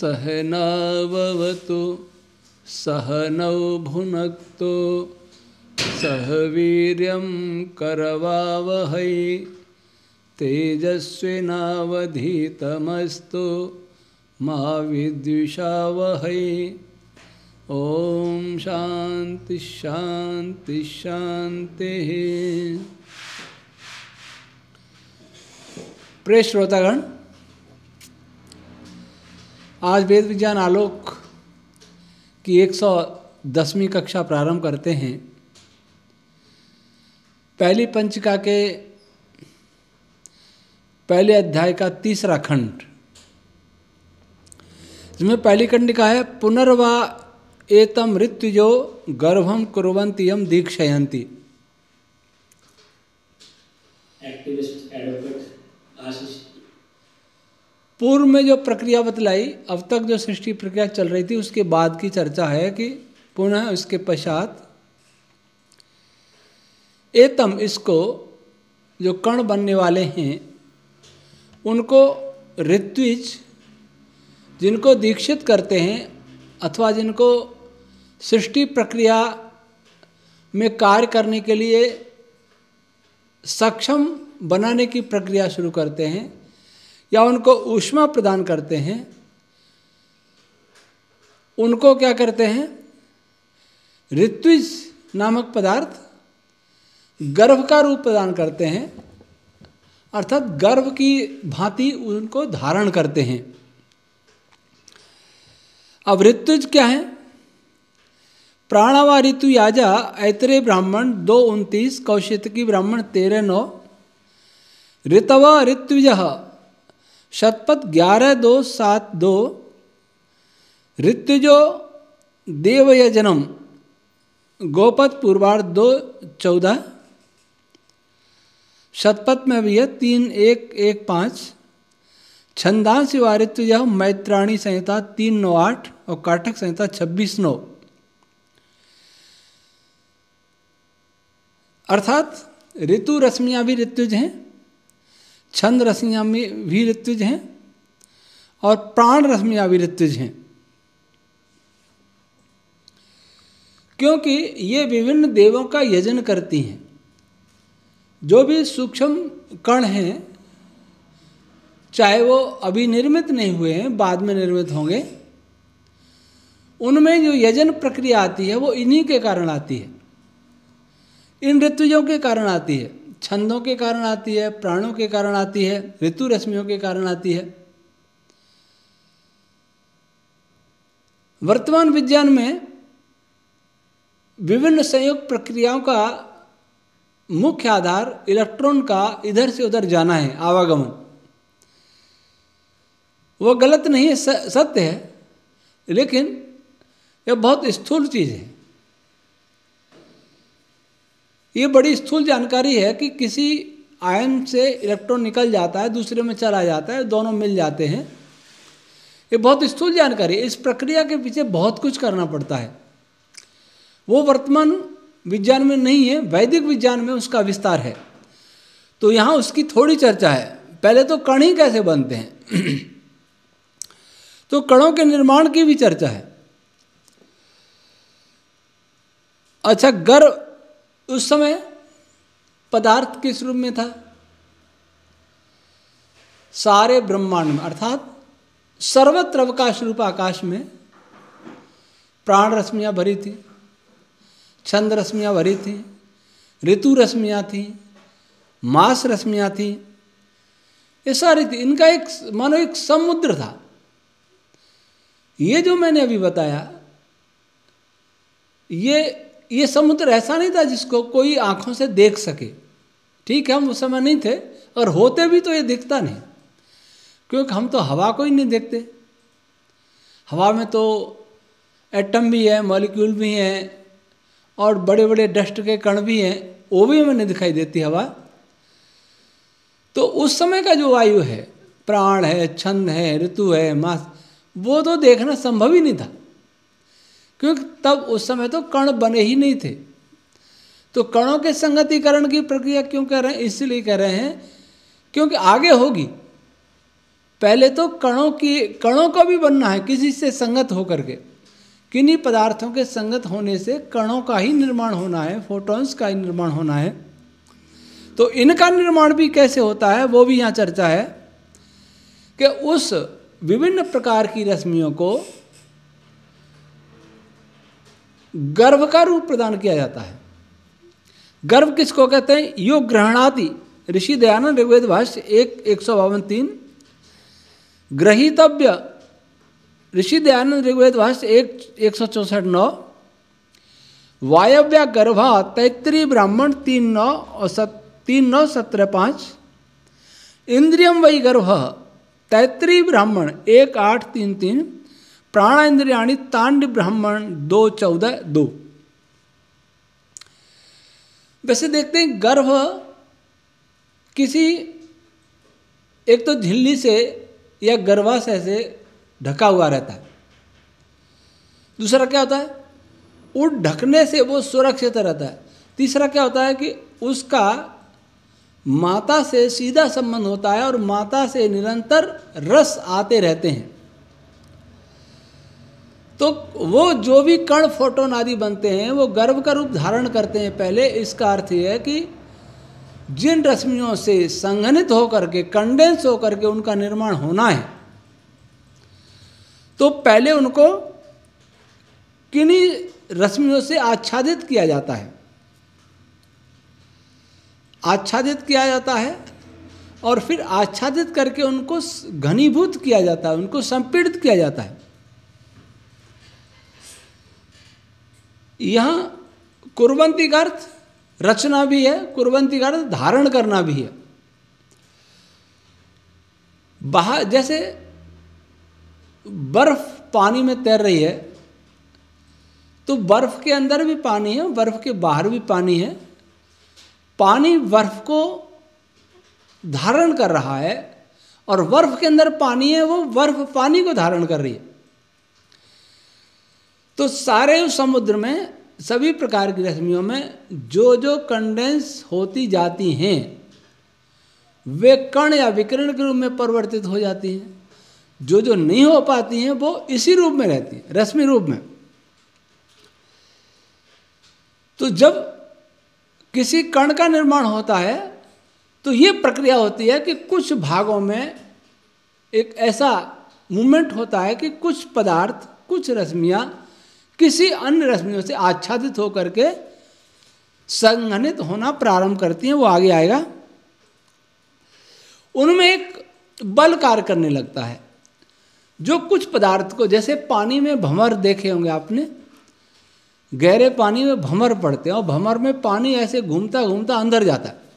सहनाववतु सहनौ भुनक्तु सह वीर्यं करवावहै तेजस्विनावधीतमस्तु मा विद्विषावहै। ओम शांति शांति शांति। प्रिय श्रोतागण, आज वेद विज्ञान आलोक की 110वीं कक्षा प्रारंभ करते हैं। पहली पंचिका के पहले अध्याय का तीसरा खंड, जिसमें पहली कंडिका है पुनर्वा एतम ऋत्विजो गर्भम कुर्वन्ति यम दीक्षयन्ति। एक्टिविस्ट एडवोकेट आशीष। पूर्व में जो प्रक्रिया बतलाई, अब तक जो सृष्टि प्रक्रिया चल रही थी उसके बाद की चर्चा है कि पुनः इसके पश्चात एतम, इसको जो कण बनने वाले हैं उनको ऋत्विज, जिनको दीक्षित करते हैं अथवा जिनको सृष्टि प्रक्रिया में कार्य करने के लिए सक्षम बनाने की प्रक्रिया शुरू करते हैं या उनको ऊष्मा प्रदान करते हैं, उनको क्या करते हैं? ऋत्विज नामक पदार्थ गर्भ का रूप प्रदान करते हैं, अर्थात गर्भ की भांति उनको धारण करते हैं। अब ऋत्विज क्या है? प्राणवा ऋतु याजा ऐतरेय ब्राह्मण 2:29, कौशितकी ब्राह्मण 13:9, ऋतव ऋत्विज शतपथ 11:2-7-2, ऋत्विजो देवयजनम गोपथ पूर्वार्ध 2:14, शतपथ में भी है 3:1-1-5, छंदांसी व ऋत्विज मैत्राणी संहिता 3:9-8 और काठक संहिता 26:9। अर्थात ऋतु रश्मियाँ भी ऋत्विज हैं, छंद रश्मियाँ भी ऋत्विज हैं और प्राण रश्मियाँ भी ऋत्विज हैं, क्योंकि ये विभिन्न देवों का यजन करती हैं। जो भी सूक्ष्म कण हैं, चाहे वो अभी निर्मित नहीं हुए हैं, बाद में निर्मित होंगे, उनमें जो यजन प्रक्रिया आती है वो इन्हीं के कारण आती है, इन ऋत्विजों के कारण आती है, छंदों के कारण आती है, प्राणों के कारण आती है, ऋतु रश्मियों के कारण आती है। वर्तमान विज्ञान में विभिन्न संयोग प्रक्रियाओं का मुख्य आधार इलेक्ट्रॉन का इधर से उधर जाना है, आवागमन। वो गलत नहीं है, सत्य है, लेकिन यह बहुत स्थूल चीज़ है। ये बड़ी स्थूल जानकारी है कि किसी आयन से इलेक्ट्रॉन निकल जाता है, दूसरे में चला जाता है, दोनों मिल जाते हैं। ये बहुत स्थूल जानकारी है। इस प्रक्रिया के पीछे बहुत कुछ करना पड़ता है। वो वर्तमान विज्ञान में नहीं है, वैदिक विज्ञान में उसका विस्तार है। तो यहाँ उसकी थोड़ी चर्चा है। पहले तो कण ही कैसे बनते हैं तो कणों के निर्माण की भी चर्चा है। अच्छा, गर्भ उस समय पदार्थ किस रूप में था? सारे ब्रह्मांड में, अर्थात सर्वत्र अवकाश रूप आकाश में प्राण रश्मियाँ भरी थी, छंद रश्मियाँ भरी थी, ऋतु रश्मियाँ थी, मास रश्मियाँ थी, ये सारी थी। इनका एक मानो एक समुद्र था। ये जो मैंने अभी बताया, ये समुद्र ऐसा नहीं था जिसको कोई आंखों से देख सके। ठीक है, हम उस समय नहीं थे, और होते भी तो ये दिखता नहीं, क्योंकि हम तो हवा को ही नहीं देखते। हवा में तो एटम भी है, मॉलिक्यूल भी हैं, और बड़े बड़े डस्ट के कण भी हैं, वो भी हमें नहीं दिखाई देती हवा। तो उस समय का जो वायु है, प्राण है, छंद है, ऋतु है, मास, वो तो देखना संभव ही नहीं था, क्योंकि तब उस समय तो कण बने ही नहीं थे। तो कणों के संगतिकरण की प्रक्रिया क्यों कर रहे हैं? इसलिए कह रहे हैं क्योंकि आगे होगी। पहले तो कणों का भी बनना है किसी से संगत होकर के, किन्हीं पदार्थों के संगत होने से कणों का ही निर्माण होना है, फोटॉन्स का ही निर्माण होना है। तो इनका निर्माण भी कैसे होता है वो भी यहाँ चर्चा है कि उस विभिन्न प्रकार की रश्मियों को गर्भ का रूप प्रदान किया जाता है। गर्भ किसको कहते हैं? यो ग्रहणाति, ऋषि दयानंद ऋग्वेद भाष्य 152-3, ग्रहीतव्य ऋषि दयानंद ऋग्वेद भाष्य 164-9, वायव्या गर्भा तैत्तरीय ब्राह्मण 3:9 और 3:9-17-5, इंद्रियम वै गर्भ तैत्तरीय ब्राह्मण 1:8-3-3, प्राणेन्द्रियाणि तांड ब्राह्मण 2:14-2। वैसे देखते हैं गर्भ किसी एक तो झिल्ली से या गर्भाशय से ढका हुआ रहता है। दूसरा क्या होता है? उस ढकने से वो सुरक्षित रहता है। तीसरा क्या होता है कि उसका माता से सीधा संबंध होता है और माता से निरंतर रस आते रहते हैं। तो वो जो भी कण फोटोन आदि बनते हैं वो गर्भ का रूप धारण करते हैं पहले। इसका अर्थ ये है कि जिन रश्मियों से संघनित होकर के, कंडेंस होकर के उनका निर्माण होना है, तो पहले उनको किन्हीं रश्मियों से आच्छादित किया जाता है, आच्छादित किया जाता है और फिर आच्छादित करके उनको घनीभूत किया जाता है, उनको संपीड़ित किया जाता है। यहाँ कुर्वन्ति का अर्थ रचना भी है, कुर्वन्ति का अर्थ धारण करना भी है। बाहर जैसे बर्फ पानी में तैर रही है तो बर्फ के अंदर भी पानी है, बर्फ के बाहर भी पानी है। पानी बर्फ को धारण कर रहा है और बर्फ के अंदर पानी है, वो बर्फ पानी को धारण कर रही है। तो सारे उस समुद्र में सभी प्रकार की रश्मियों में जो जो कंडेंस होती जाती हैं वे कण या विकिरण के रूप में परिवर्तित हो जाती हैं। जो जो नहीं हो पाती हैं वो इसी रूप में रहती हैं, रश्मि रूप में। तो जब किसी कण का निर्माण होता है तो ये प्रक्रिया होती है कि कुछ भागों में एक ऐसा मूवमेंट होता है कि कुछ पदार्थ, कुछ रश्मियाँ किसी अन्य रश्मियों से आच्छादित होकर के संघनित होना प्रारंभ करती हैं। वो आगे आएगा। उनमें एक बल कार्य करने लगता है जो कुछ पदार्थ को, जैसे पानी में भंवर देखे होंगे आपने, गहरे पानी में भंवर पड़ते हैं और भंवर में पानी ऐसे घूमता घूमता अंदर जाता है।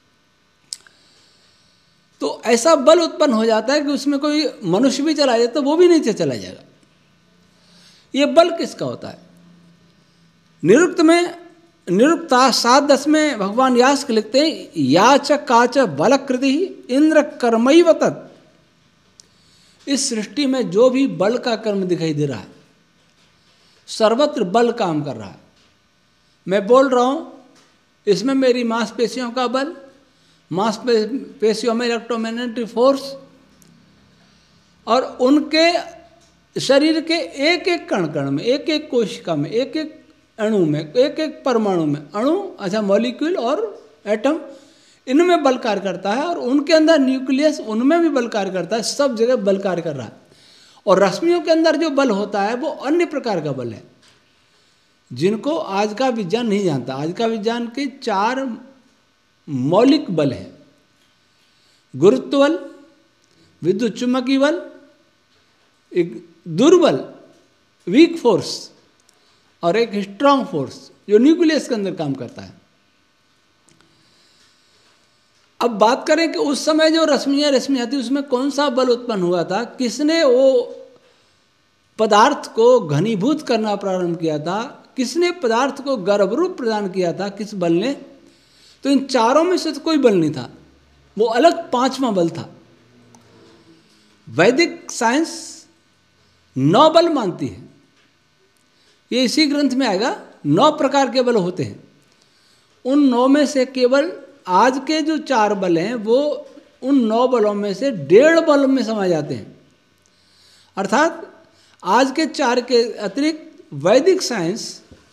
तो ऐसा बल उत्पन्न हो जाता है कि उसमें कोई मनुष्य भी चला जाए तो वो भी नीचे चला जाएगा। ये बल किसका होता है? निरुक्त में, निरुक्ता 7:10 में भगवान यास्क लिखते हैं, याच काच बलकृति इंद्र कर्मैव तत्। इस सृष्टि में जो भी बल का कर्म दिखाई दे रहा है, सर्वत्र बल काम कर रहा है। मैं बोल रहा हूँ, इसमें मेरी मांसपेशियों का बल, मांसपेशियों में इलेक्ट्रोमैग्नेटिक फोर्स और उनके शरीर के एक एक कण कण में, एक एक कोशिका में, एक एक अणु में, एक एक परमाणु में, अणु अच्छा मॉलिक्यूल और एटम, इनमें बल कार्य करता है और उनके अंदर न्यूक्लियस, उनमें भी बल कार्य करता है। सब जगह बल कार्य कर रहा है। और रश्मियों के अंदर जो बल होता है वो अन्य प्रकार का बल है जिनको आज का विज्ञान नहीं जानता। आज का विज्ञान के 4 मौलिक बल हैं: गुरुत्व बल, विद्युत चुम्बकीय बल, एक दुर्बल वीक फोर्स और एक स्ट्रांग फोर्स जो न्यूक्लियस के अंदर काम करता है। अब बात करें कि उस समय जो रश्मियाँ थी उसमें कौन सा बल उत्पन्न हुआ था, किसने वो पदार्थ को घनीभूत करना प्रारंभ किया था, किसने पदार्थ को गर्भरूप प्रदान किया था, किस बल ने? तो इन चारों में से तो कोई बल नहीं था, वो अलग 5वां बल था। वैदिक साइंस 9 बल मानती है। ये इसी ग्रंथ में आएगा, 9 प्रकार के बल होते हैं। उन 9 में से केवल आज के जो 4 बल हैं वो उन 9 बलों में से 1.5 बल में समा जाते हैं। अर्थात आज के 4 के अतिरिक्त वैदिक साइंस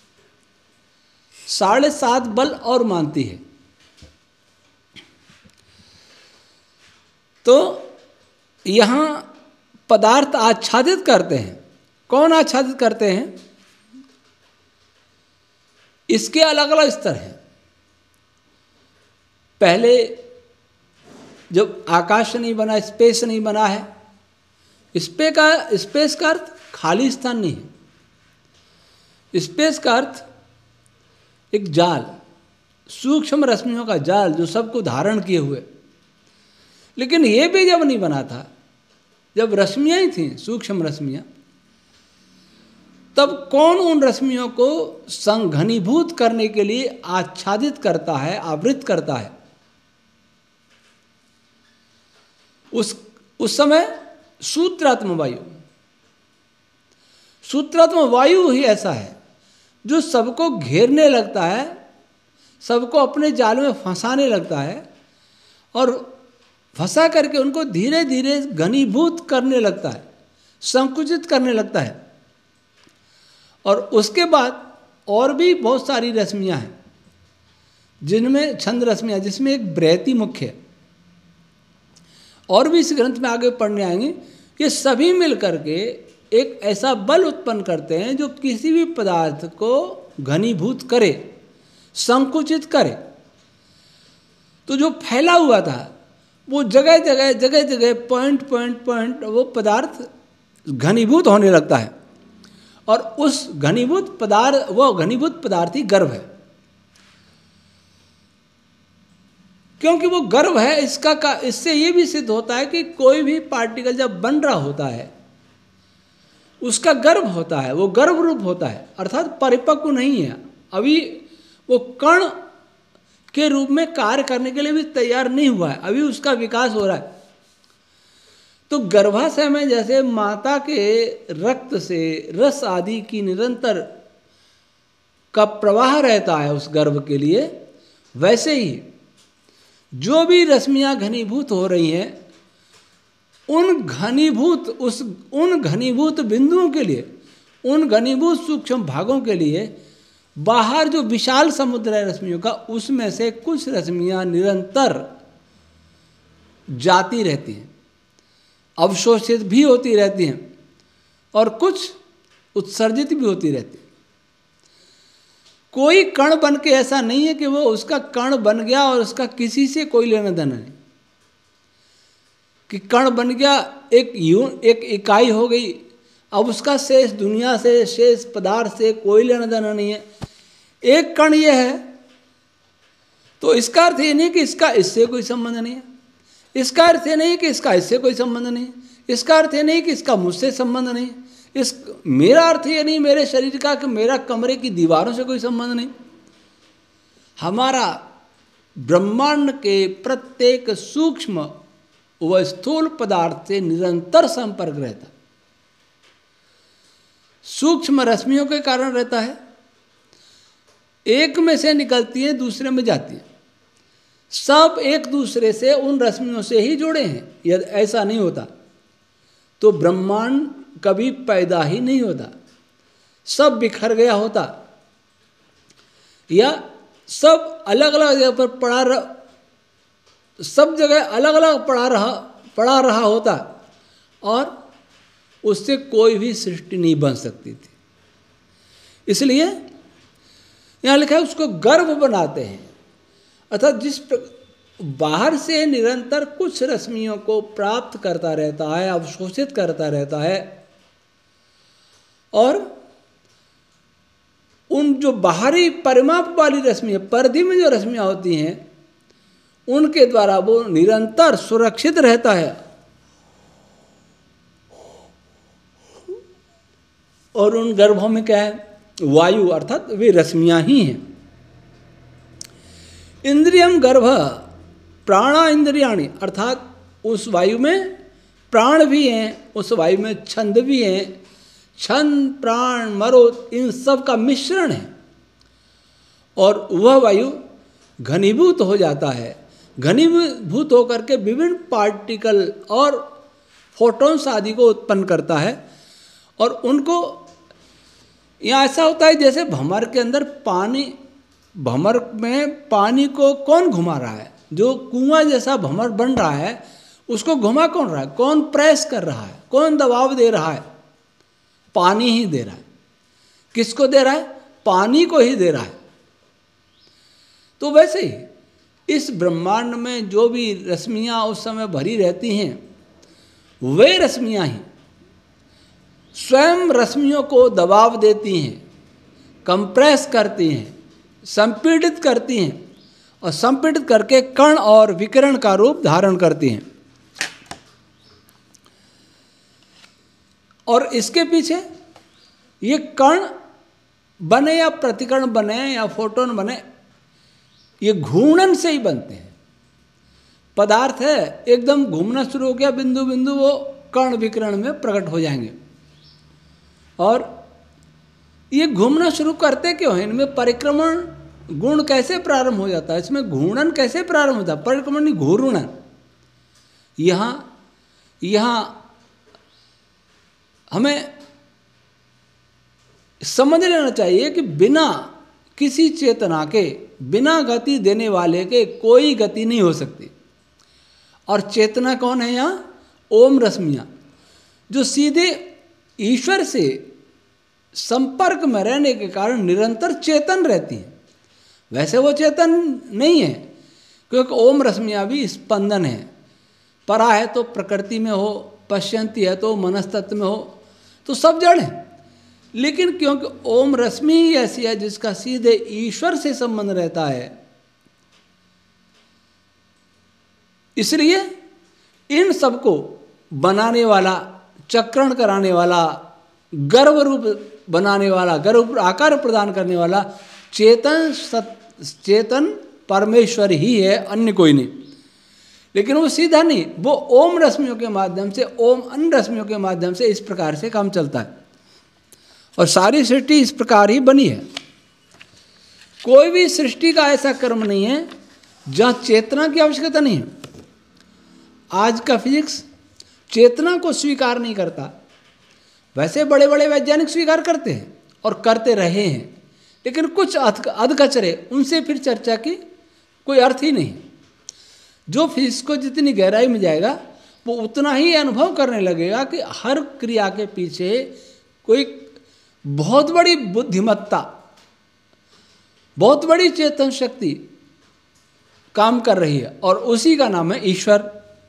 7.5 बल और मानती है। तो यहाँ पदार्थ आच्छादित करते हैं। कौन आच्छादित करते हैं? इसके अलग अलग स्तर हैं। पहले जब आकाश नहीं बना, स्पेस नहीं बना है, स्पेस का अर्थ खाली स्थान नहीं है। स्पेस का अर्थ एक जाल, सूक्ष्म रश्मियों का जाल जो सबको धारण किए हुए। लेकिन ये भी जब नहीं बना था, जब रश्मियाँ ही थीं, सूक्ष्म रश्मियाँ, तब कौन उन रश्मियों को संघनीभूत करने के लिए आच्छादित करता है, आवृत करता है? उस समय सूत्रात्म वायु, सूत्रात्म वायु ही ऐसा है जो सबको घेरने लगता है, सबको अपने जाल में फंसाने लगता है और फंसा करके उनको धीरे धीरे घनीभूत करने लगता है, संकुचित करने लगता है। और उसके बाद और भी बहुत सारी रश्मियाँ हैं, जिनमें छंद रश्मियाँ, जिसमें एक बृहति मुख्य है, और भी इस ग्रंथ में आगे पढ़ने आएंगे। ये सभी मिलकर के एक ऐसा बल उत्पन्न करते हैं जो किसी भी पदार्थ को घनीभूत करे, संकुचित करे। तो जो फैला हुआ था वो जगह जगह पॉइंट वो पदार्थ घनीभूत होने लगता है। और उस घनीभूत पदार्थ ही गर्भ है। क्योंकि वो गर्भ है, इससे ये भी सिद्ध होता है कि कोई भी पार्टिकल जब बन रहा होता है उसका गर्भ होता है, वो गर्भ रूप होता है, अर्थात परिपक्व नहीं है, अभी वो कण के रूप में कार्य करने के लिए भी तैयार नहीं हुआ है, अभी उसका विकास हो रहा है। तो गर्भाशय में जैसे माता के रक्त से रस आदि की निरंतर का प्रवाह रहता है उस गर्भ के लिए, वैसे ही जो भी रश्मियाँ घनीभूत हो रही हैं उन घनीभूत बिंदुओं के लिए, उन घनीभूत सूक्ष्म भागों के लिए बाहर जो विशाल समुद्र है रश्मियों का, उसमें से कुछ रश्मियाँ निरंतर जाती रहती हैं, अवशोषित भी होती रहती हैं और कुछ उत्सर्जित भी होती रहती हैं। कोई कण बन के ऐसा नहीं है कि वो उसका कण बन गया और उसका किसी से कोई लेना देना नहीं, कि कण बन गया, एक इकाई हो गई, अब उसका शेष दुनिया से, शेष पदार्थ से कोई लेना देना नहीं है। एक कण ये है तो इसका अर्थ ये नहीं कि इसका इससे कोई संबंध नहीं है, इसका अर्थ ये नहीं कि इसका इससे कोई संबंध नहीं, इसका अर्थ ये नहीं कि इसका मुझसे संबंध नहीं, मेरा अर्थ ये नहीं मेरे शरीर का कि मेरा कमरे की दीवारों से कोई संबंध नहीं। हमारा ब्रह्मांड के प्रत्येक सूक्ष्म व स्थूल पदार्थ से निरंतर संपर्क रहता है, सूक्ष्म रश्मियों के कारण रहता है, एक में से निकलती है दूसरे में जाती है, सब एक दूसरे से उन रश्मियों से ही जुड़े हैं। यदि ऐसा नहीं होता तो ब्रह्मांड कभी पैदा ही नहीं होता, सब बिखर गया होता, या सब अलग अलग जगह पर सब जगह अलग अलग पड़ा रहा होता और उससे कोई भी सृष्टि नहीं बन सकती थी। इसलिए यहाँ लिखा है उसको गर्भ बनाते हैं, अर्थात बाहर से निरंतर कुछ रश्मियों को प्राप्त करता रहता है, अवशोषित करता रहता है, और उन जो बाहरी परिमाप वाली रश्मियाँ, परिधि में जो रश्मियाँ होती हैं, उनके द्वारा वो निरंतर सुरक्षित रहता है और उन गर्भों में क्या है? वायु, अर्थात वे रश्मियाँ ही हैं। इंद्रियम गर्भ प्राणा इंद्रियाणि, अर्थात उस वायु में प्राण भी हैं, उस वायु में छंद भी हैं, छंद प्राण मरोत इन सब का मिश्रण है और वह वायु घनीभूत हो जाता है। घनीभूत होकर के विभिन्न पार्टिकल और फोटॉन्स आदि को उत्पन्न करता है। और उनको यहाँ ऐसा होता है जैसे भंवर के अंदर पानी, भंवर में पानी को कौन घुमा रहा है, जो कुआं जैसा भंवर बन रहा है उसको घुमा कौन रहा है, कौन प्रेस कर रहा है, कौन दबाव दे रहा है, पानी ही दे रहा है। किसको दे रहा है, पानी को ही दे रहा है। तो वैसे ही इस ब्रह्मांड में जो भी रश्मियाँ उस समय भरी रहती हैं, वे रश्मियाँ ही स्वयं रश्मियों को दबाव देती हैं, कंप्रेस करती हैं, संपीड़ित करती हैं और संपीड़ित करके कण और विकिरण का रूप धारण करती हैं। और इसके पीछे ये कण बने या प्रतिकण बने या फोटोन बने, ये घूर्णन से ही बनते हैं। पदार्थ है एकदम घूमना शुरू हो गया, बिंदु बिंदु वो कण विकिरण में प्रकट हो जाएंगे। और ये घूमना शुरू करते क्यों हैं, इनमें परिक्रमण गुण कैसे प्रारंभ हो जाता है, इसमें घूर्णन कैसे प्रारंभ होता है, परिक्रमण नहीं घूर्णन। यहाँ हमें समझ लेना चाहिए कि बिना किसी चेतना के, बिना गति देने वाले के कोई गति नहीं हो सकती। और चेतना कौन है यहाँ, ओम रश्मियाँ, जो सीधे ईश्वर से संपर्क में रहने के कारण निरंतर चेतन रहती हैं। वैसे वो चेतन नहीं है, क्योंकि ओम रश्मियाँ भी स्पंदन है। परा है तो प्रकृति में हो, पश्यंती है तो मनस्तत्व में हो, तो सब जड़ है। लेकिन क्योंकि ओम रश्मि ही ऐसी है जिसका सीधे ईश्वर से संबंध रहता है, इसलिए इन सबको बनाने वाला, चक्रण कराने वाला, गर्भ रूप बनाने वाला, गर्भ आकार प्रदान करने वाला चेतन परमेश्वर ही है, अन्य कोई नहीं। लेकिन वो सीधा नहीं, वो ओम रश्मियों के माध्यम से, ओम अन्य रश्मियों के माध्यम से इस प्रकार से काम चलता है। और सारी सृष्टि इस प्रकार ही बनी है। कोई भी सृष्टि का ऐसा कर्म नहीं है जहाँ चेतना की आवश्यकता नहीं है। आज का फिजिक्स चेतना को स्वीकार नहीं करता, वैसे बड़े बड़े वैज्ञानिक स्वीकार करते हैं और करते रहे हैं, लेकिन कुछ अधकचरे, उनसे फिर चर्चा की कोई अर्थ ही नहीं। जो फिजिक्स को जितनी गहराई में जाएगा वो उतना ही अनुभव करने लगेगा कि हर क्रिया के पीछे कोई बहुत बड़ी बुद्धिमत्ता, बहुत बड़ी चेतन शक्ति काम कर रही है, और उसी का नाम है ईश्वर।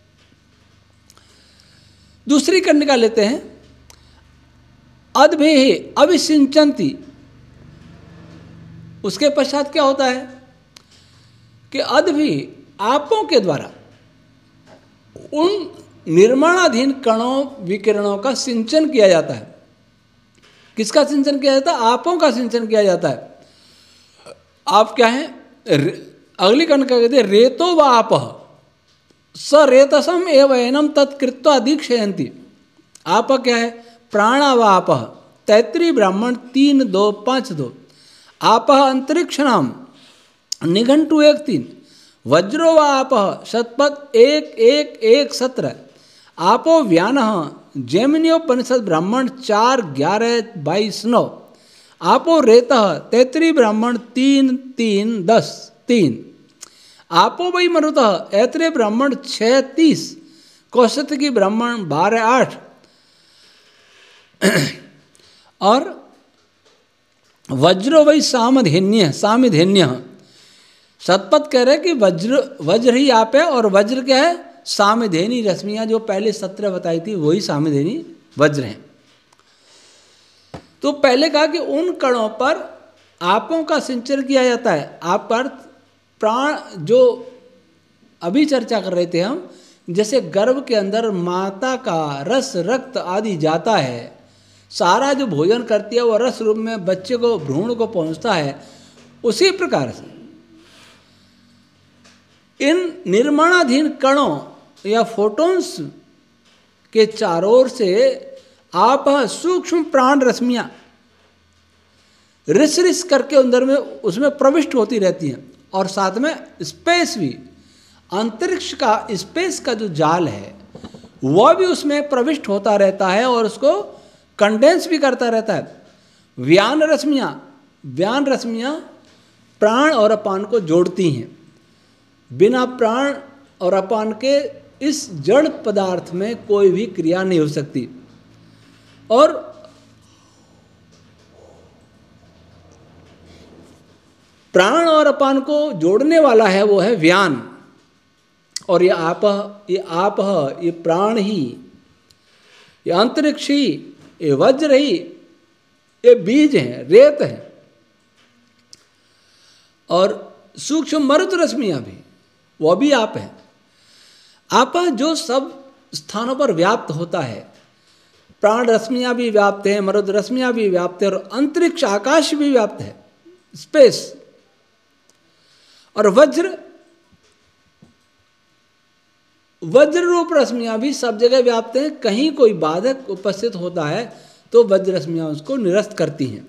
दूसरी कन्या लेते हैं, अद्भेहे अभिसिंचन्ति। उसके पश्चात क्या होता है कि अद्भि आपों के द्वारा उन निर्माणाधीन कणों विकिरणों का सिंचन किया जाता है। किसका सिंचन किया जाता है, आपों का सिंचन किया जाता है। आप क्या हैं, अगली कन्या कहते हैं रेतो व आप स रेतसम एव एनम तत्कृत्वा दीक्षयन्ति। आप क्या है, प्राणा व आप, तैत्रीय ब्राह्मण 3-2-5-2। आप अंतरिक्षणाम निघंटु 1-3, वज्रो व आप शतपथ 1-1-1-17। आपो व्यानः जैमिनियोपनिषद ब्राह्मण 4-11-22-9। आपो रेतः तैत्रीय ब्राह्मण 3-3-10-3। आपो वै मरुतः ऐत्रेय ब्राह्मण 6-30, कौशिकी ब्राह्मण 12-8। और वज्रो वै सामिधेन्य। शतपथ कह रहे कि वज्र ही आप है, और वज्र क्या है, सामिधेनी रश्मियाँ जो पहले 17 बताई थी वही सामिधेनी वज्र हैं। तो पहले कहा कि उन कणों पर आपों का सिंचन किया जाता है। आप पर प्राण, जो अभी चर्चा कर रहे थे हम, जैसे गर्भ के अंदर माता का रस, रक्त आदि जाता है, सारा जो भोजन करती है वो रस रूप में बच्चे को, भ्रूण को पहुंचता है, उसी प्रकार से इन निर्माणाधीन कणों या फोटोन्स के चारों ओर से आप सूक्ष्म प्राण रश्मियाँ रिस रिस करके अंदर में उसमें प्रविष्ट होती रहती हैं, और साथ में स्पेस भी अंतरिक्ष का, स्पेस का जो जाल है वह भी उसमें प्रविष्ट होता रहता है और उसको कंडेंस भी करता रहता है। व्यान रश्मियाँ प्राण और अपान को जोड़ती हैं। बिना प्राण और अपान के इस जड़ पदार्थ में कोई भी क्रिया नहीं हो सकती। और प्राण और अपान को जोड़ने वाला है वो है व्यान। और ये प्राण ही, ये अंतरिक्ष ही, ये वज्र ही, ये बीज हैं, रेत है। और सूक्ष्म मरुत रश्मियाँ भी, वह भी आप है। आप जो सब स्थानों पर व्याप्त होता है, प्राण रश्मियाँ भी व्याप्त हैं, मरुत रश्मियाँ भी व्याप्त है, और अंतरिक्ष आकाश भी व्याप्त है, स्पेस। और वज्र रूप रश्मियाँ भी सब जगह व्याप्त हैं। कहीं कोई बाधक उपस्थित होता है तो वज्र रश्मियाँ उसको निरस्त करती हैं।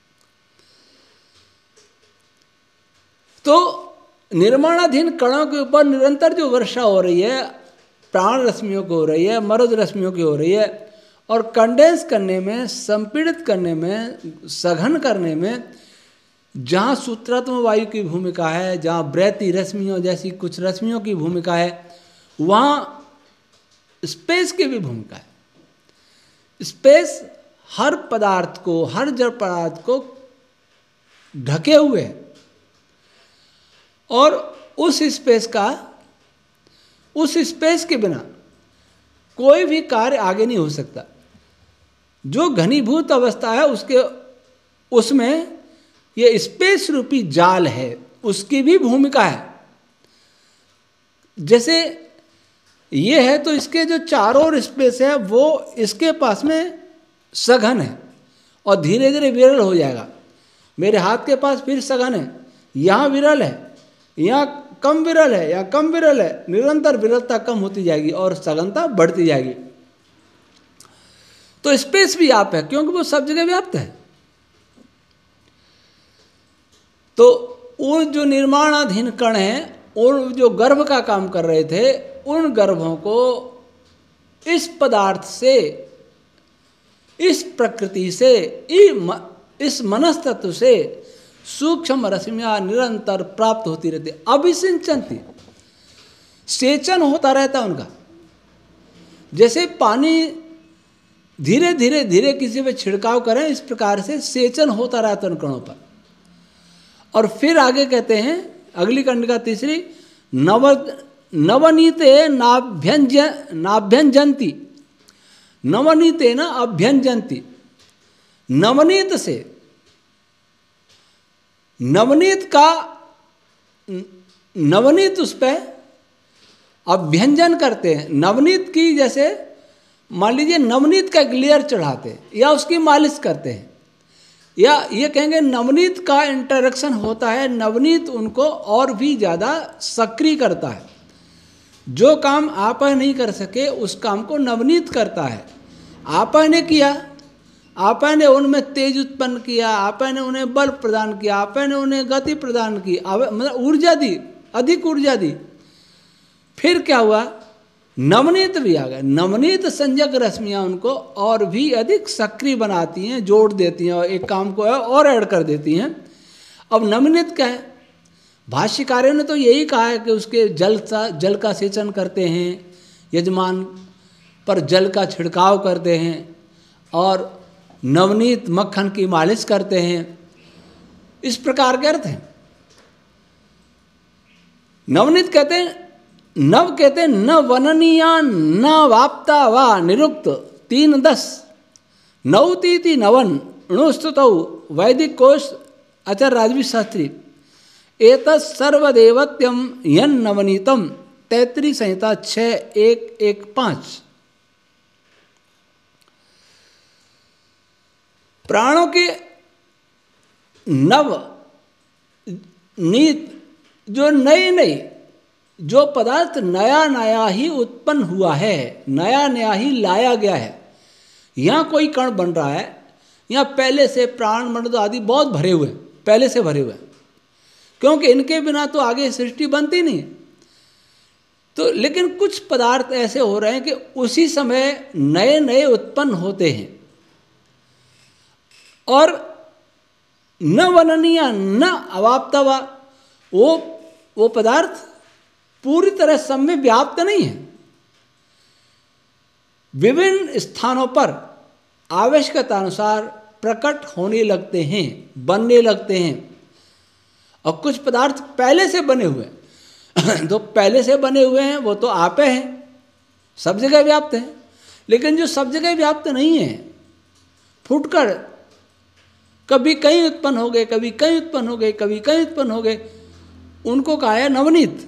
तो निर्माणाधीन कणों के ऊपर निरंतर जो वर्षा हो रही है, प्राण रश्मियों को हो रही है, मरुद रश्मियों की हो रही है, और कंडेंस करने में, संपीड़ित करने में, सघन करने में जहाँ सूत्रात्मक वायु की भूमिका है, जहाँ ब्रैती रश्मियों जैसी कुछ रश्मियों की भूमिका है, वहाँ स्पेस की भी भूमिका है। स्पेस हर पदार्थ को, हर जड़ पदार्थ को ढके हुए है, और उस स्पेस के बिना कोई भी कार्य आगे नहीं हो सकता। जो घनीभूत अवस्था है उसमें ये स्पेस रूपी जाल है, उसकी भी भूमिका है। जैसे ये है तो इसके जो चारों ओर स्पेस है वो इसके पास में सघन है और धीरे धीरे विरल हो जाएगा। मेरे हाथ के पास फिर सघन है, यहाँ विरल है, यहाँ कम विरल है, या कम विरल है, निरंतर विरलता कम होती जाएगी और सघनता बढ़ती जाएगी। तो स्पेस भी आप है, क्योंकि वो सब जगह व्याप्त है। तो वो जो निर्माणाधीन कण हैं, और जो गर्भ का काम कर रहे थे, उन गर्भों को इस पदार्थ से, इस प्रकृति से, इस मनस्तत्व से सूक्ष्म रश्मियाँ निरंतर प्राप्त होती रहती, अभिसिंचन्ति, सेचन होता रहता उनका। जैसे पानी धीरे धीरे धीरे किसी पे छिड़काव करें, इस प्रकार से सेचन होता रहता उन कणों पर। और फिर आगे कहते हैं अगली कंडिका तीसरी, नवनीते नाभ्यंजंती, नवनीते न अभ्यंजंती। नवनीत से, नवनीत उस पर अभ्यंजन करते हैं। नवनीत की, जैसे मान लीजिए नवनीत का एक लेयर चढ़ाते हैं या उसकी मालिश करते हैं, या ये कहेंगे नवनीत का इंटरेक्शन होता है, नवनीत उनको और भी ज़्यादा सक्रिय करता है। जो काम आप नहीं कर सके उस काम को नवनीत करता है। आप ने किया, आपने उनमें तेज उत्पन्न किया, आपने उन्हें बल प्रदान किया, आपने उन्हें गति प्रदान की, मतलब ऊर्जा दी, अधिक ऊर्जा दी। फिर क्या हुआ, नवनीत भी आ गए। नवनीत संजक रश्मियाँ उनको और भी अधिक सक्रिय बनाती हैं, जोड़ देती हैं, और एक काम को और ऐड कर देती हैं। अब नवनीत क्या है, भाष्यकारों ने तो यही कहा है कि उसके जल का सेचन करते हैं, यजमान पर जल का छिड़काव करते हैं, और नवनीत मक्खन की मालिश करते हैं। इस प्रकार के अर्थ हैं। नवनीत कहते हैं, नव कहते हैं न वननीया न वाप्ता व निरुक्त 3:10 नवतीति नवन णुस्तुतौ वैदिक कोश आचार्य राजवी शास्त्री एतत् सर्वदेवत्यम यन नवनीतम तैत्तरीय संहिता 6:1-1-5। प्राणों के नव नीत, जो नई जो पदार्थ नया नया ही उत्पन्न हुआ है, नया नया ही लाया गया है। यहाँ कोई कण बन रहा है, यहाँ पहले से प्राण मर्द आदि बहुत भरे हुए, पहले से भरे हुए, क्योंकि इनके बिना तो आगे सृष्टि बनती नहीं। तो लेकिन कुछ पदार्थ ऐसे हो रहे हैं कि उसी समय नए नए उत्पन्न होते हैं और न वर्णनीय न अवाप्तवा, वो पदार्थ पूरी तरह सब में व्याप्त नहीं है, विभिन्न स्थानों पर आवश्यकता अनुसार प्रकट होने लगते हैं, बनने लगते हैं। और कुछ पदार्थ पहले से बने हुए तो पहले से बने हुए हैं वो तो आपे हैं, सब जगह व्याप्त हैं। लेकिन जो सब जगह व्याप्त नहीं है, फुटकर कभी कहीं उत्पन्न हो गए, कभी कहीं उत्पन्न हो गए, कभी कहीं उत्पन्न हो गए, उनको कहा है नवनीत।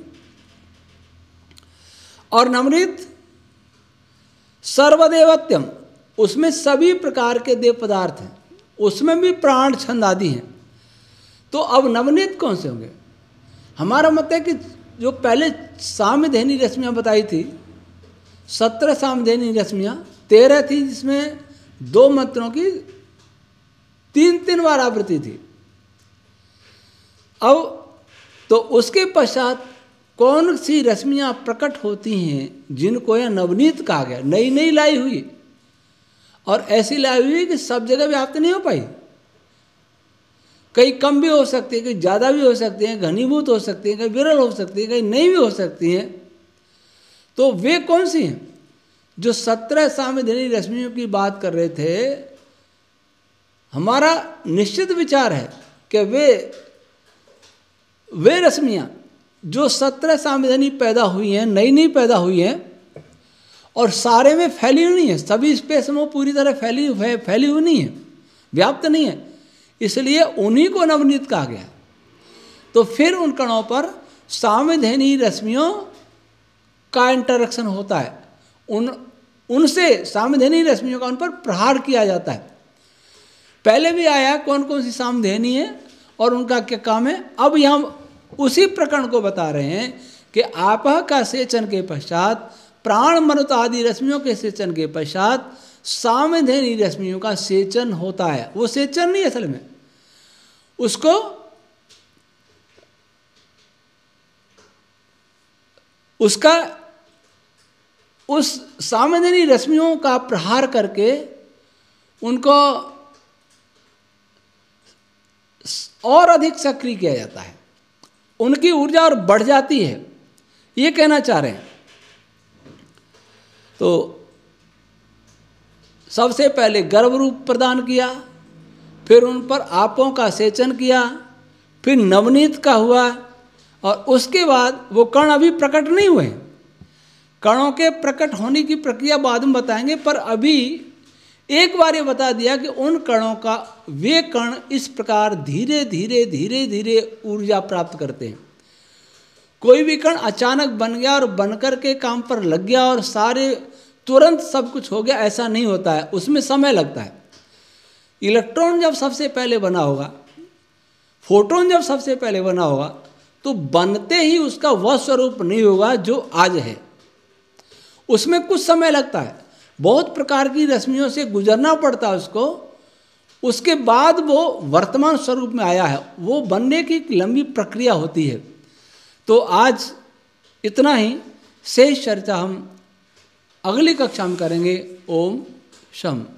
और नवनीत सर्वदेवत्यम, उसमें सभी प्रकार के देव पदार्थ हैं, उसमें भी प्राण छंद आदि हैं। तो अब नवनीत कौन से होंगे? हमारा मत है कि जो पहले सामधेनी रश्मियाँ बताई थी, 17 सामधेनी रश्मियाँ 13 थी, जिसमें 2 मंत्रों की 3-3 बार आवृत्ति थी। अब तो उसके पश्चात कौन सी रश्मियाँ प्रकट होती हैं जिनको यह नवनीत कहा गया? नई नई लाई हुई, और ऐसी लाई हुई कि सब जगह व्याप्त नहीं हो पाई। कई कम भी हो सकती है, कई ज़्यादा भी हो सकती हैं, घनीभूत हो सकती हैं, कई विरल हो सकती हैं, कई नहीं भी हो सकती हैं। तो वे कौन सी हैं? जो 17 सामधेनी रश्मियों की बात कर रहे थे, हमारा निश्चित विचार है कि वे रश्मियाँ जो 17 सामधेनी पैदा हुई हैं, नई नई पैदा हुई हैं, और सारे में फैली हुई नहीं है, सभी स्पेस में पूरी तरह फैली हुई नहीं है, व्याप्त नहीं है, इसलिए उन्हीं को नवनीत कहा गया। तो फिर उन कणों पर सामधेनी रश्मियों का इंटरेक्शन होता है, उनसे सामधेनी रश्मियों का उन पर प्रहार किया जाता है। पहले भी आया कौन कौन सी सामधेनी है और उनका क्या काम है। अब यहाँ उसी प्रकरण को बता रहे हैं कि आपह का सेचन के पश्चात, प्राण मरुत आदि रश्मियों के सेचन के पश्चात सामधेनी रश्मियों का सेचन होता है। वो सेचन नहीं असल में, उसको उसका उस सामधेनी रश्मियों का प्रहार करके उनको और अधिक सक्रिय किया जाता है, उनकी ऊर्जा और बढ़ जाती है, ये कहना चाह रहे हैं। तो सबसे पहले गर्भ रूप प्रदान किया, फिर उन पर आपों का सेचन किया, फिर नवनीत का हुआ, और उसके बाद वो कण अभी प्रकट नहीं हुए। कणों के प्रकट होने की प्रक्रिया बाद में बताएंगे, पर अभी एक बार ये बता दिया कि उन कणों का, वे कण इस प्रकार धीरे धीरे धीरे धीरे ऊर्जा प्राप्त करते हैं। कोई भी कण अचानक बन गया और बनकर के काम पर लग गया और सारे तुरंत सब कुछ हो गया, ऐसा नहीं होता है, उसमें समय लगता है। इलेक्ट्रॉन जब सबसे पहले बना होगा, फोटोन जब सबसे पहले बना होगा, तो बनते ही उसका वह स्वरूप नहीं होगा जो आज है, उसमें कुछ समय लगता है, बहुत प्रकार की रश्मियों से गुजरना पड़ता है उसको, उसके बाद वो वर्तमान स्वरूप में आया है। वो बनने की एक लंबी प्रक्रिया होती है। तो आज इतना ही, शेष चर्चा हम अगली कक्षा में करेंगे। ओम शम।